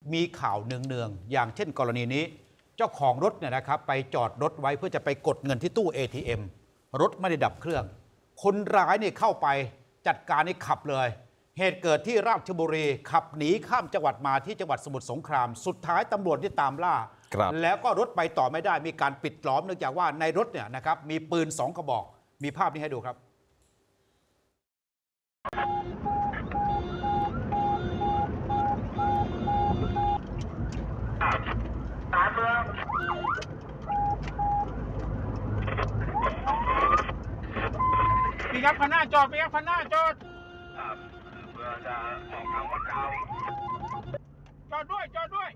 มีข่าวเนืองๆอย่างเช่นกรณีนี้เจ้าของรถเนี่ยนะครับไปจอดรถไว้เพื่อจะไปกดเงินที่ตู้ ATM รถไม่ได้ดับเครื่องคนร้ายเนี่ยเข้าไปจัดการให้ขับเลยเหตุเกิดที่ราชบุรีขับหนีข้ามจังหวัดมาที่จังหวัดสมุทรสงครามสุดท้ายตำรวจที่ตามล่าแล้วก็รถไปต่อไม่ได้มีการปิดล้อมเนื่องจากว่าในรถเนี่ยนะครับมีปืน2 กระบอกมีภาพนี้ให้ดูครับพี่ครับคันหน้าจอดพี่ครับคันหน้าจอดเพื่อจะออกทางวัดดาวจอดด้วยจอดด้วย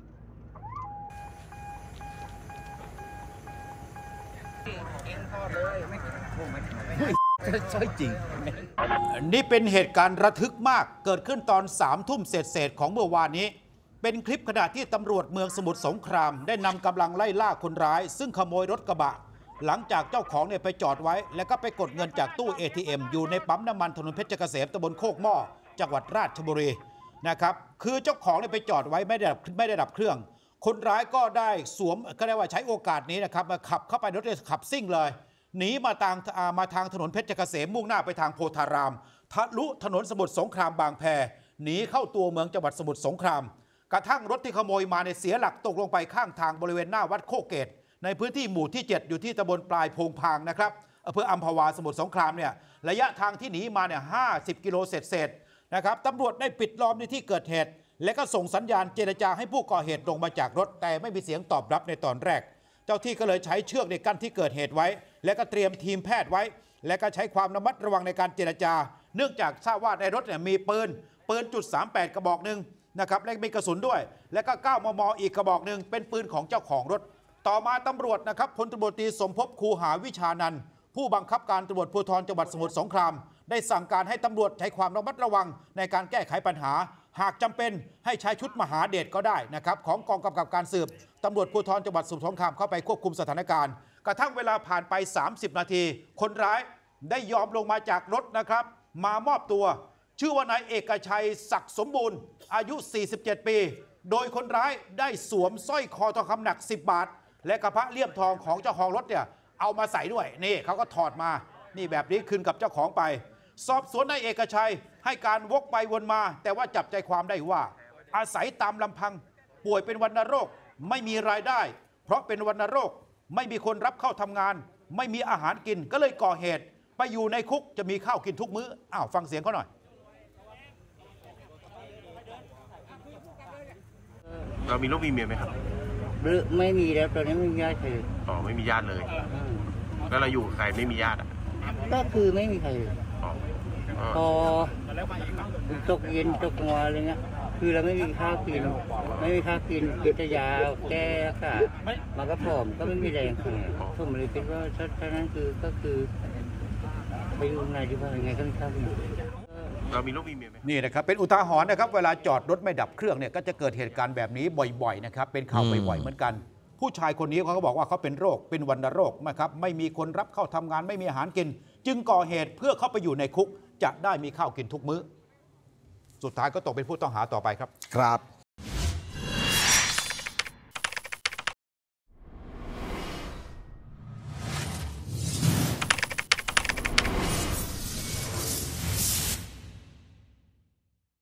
ใช่จริงนี่เป็นเหตุการณ์ระทึกมากเกิดขึ้นตอน3 ทุ่มเศษของเมื่อวานนี้เป็นคลิปขณะที่ตำรวจเมืองสมุทรสงครามได้นำกำลังไล่ล่าคนร้ายซึ่งขโมยรถกระบะหลังจากเจ้าของเนี่ยไปจอดไว้แล้วก็ไปกดเงินจากตู้ ATM อยู่ในปั๊มน้ำมันถนนเพชรเกษมตำบลโคกหม้อจังหวัดราชบุรีนะครับคือเจ้าของเนี่ยไปจอดไว้ไม่ได้ดับเครื่องคนร้ายก็ได้ก็ได้ว่าใช้โอกาสนี้นะครับมาขับเข้าไปรถขับซิ่งเลยหนีมาทางถนนเพชรเกษมมุ่งหน้าไปทางโพธารามทะลุถนนสมุทรสงครามบางแพหนีเข้าตัวเมืองจังหวัดสมุทรสงครามกระทั่งรถที่ขโมยมาเนี่ยเสียหลักตกลงไปข้างทางบริเวณหน้าวัดโคเกตในพื้นที่หมู่ที่ 7อยู่ที่ตำบลปลายโพงพางนะครับอำเภออัมพวาสมุทรสงครามเนี่ยระยะทางที่หนีมาเนี่ย50 กิโลเศษนะครับตำรวจได้ปิดล้อมในที่เกิดเหตุและก็ส่งสัญญาณเจรจาให้ผู้ก่อเหตุลงมาจากรถแต่ไม่มีเสียงตอบรับในตอนแรกเจ้าที่ก็เลยใช้เชือกในกั้นที่เกิดเหตุไว้และก็เตรียมทีมแพทย์ไว้และก็ใช้ความระมัดระวังในการเจรจาเนื่องจากทราบว่าในรถเนี่ยมีปืน.38 กระบอกหนึ่งนะครับและมีกระสุนด้วยและก็9 มม.อีกกระบอกหนึ่งเป็นปืนของเจ้าของรถต่อมาตำรวจนะครับพลตำรวจตรีสมภพคูหาวิชานันท์ผู้บังคับการตำรวจภูธรจังหวัดสมุทรสงครามได้สั่งการให้ตำรวจใช้ความระมัดระวังในการแก้ไขปัญหาหากจำเป็นให้ใช้ชุดมหาเดชก็ได้นะครับของกองกำกับการสืบตำรวจภูธรจังหวัดสมุทรสงครามเข้าไปควบคุมสถานการณ์กระทั่งเวลาผ่านไป30 นาทีคนร้ายได้ยอมลงมาจากรถนะครับมามอบตัวชื่อว่านายเอกชัยศักดิ์สมบูรณ์อายุ47 ปีโดยคนร้ายได้สวมสร้อยคอทองคำหนัก10 บาทและกระพะเลี่ยมทองของเจ้าของรถเนี่ยเอามาใส่ด้วยนี่เขาก็ถอดมานี่แบบนี้คืนกับเจ้าของไปสอบสวนนายเอกชัยให้การวกไปวนมาแต่ว่าจับใจความได้ว่าอาศัยตามลำพังป่วยเป็นวัณโรคไม่มีรายได้เพราะเป็นวัณโรคไม่มีคนรับเข้าทำงานไม่มีอาหารกินก็เลยก่อเหตุไปอยู่ในคุกจะมีข้าวกินทุกมื้อฟังเสียงเขาหน่อยเรามีลูกมีเมียไหมครับไม่มีแล้วตอนนี้ไม่มีญาติใครอ๋อไม่มีญาติเลยแล้วเราอยู่กับใครไม่มีญาติก็คือไม่มีใครพอตกเย็นตกงออะไรเงี้ยคือเราไม่มีข้าวกินกินแต่ยาแก้ค่ะมันก็ผอมก็ไม่มีแรงค่ะผมเลยคิดว่าถ้านั้นก็คือไปอยู่ไหนดีว่ายังไงก็ไม่ทราบเรามีลูกมีเมียไหมนี่นะครับเป็นอุทาหรณ์นะครับเวลาจอดรถไม่ดับเครื่องเนี่ยก็จะเกิดเหตุการณ์แบบนี้บ่อยๆนะครับเป็นข่าวบ่อยๆเหมือนกันผู้ชายคนนี้เขาก็บอกว่าเขาเป็นโรคเป็นวัณโรคนะครับไม่มีคนรับเข้าทำงานไม่มีอาหารกินจึงก่อเหตุเพื่อเข้าไปอยู่ในคุกจะได้มีข้าวกินทุกมื้อสุดท้ายก็ตกเป็นผู้ต้องหาต่อไปครับ